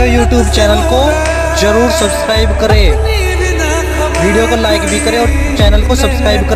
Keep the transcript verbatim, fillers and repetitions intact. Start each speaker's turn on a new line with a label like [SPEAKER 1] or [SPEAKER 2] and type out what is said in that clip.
[SPEAKER 1] जियो YouTube channel को जरूर subscribe करें, वीडियो को लाइक भी करें और चैनल को सब्सक्राइब करें।